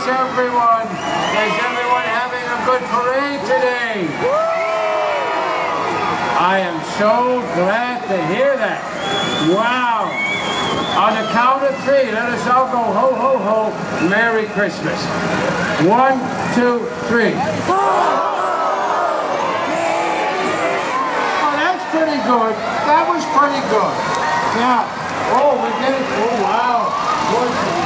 everyone. Is everyone having a good parade today? I am so glad to hear that. Wow. On the count of 3, let us all go ho, ho, ho. Merry Christmas. 1, 2, 3. Oh, that's pretty good. That was pretty good. Yeah. Oh, we're getting, oh, wow.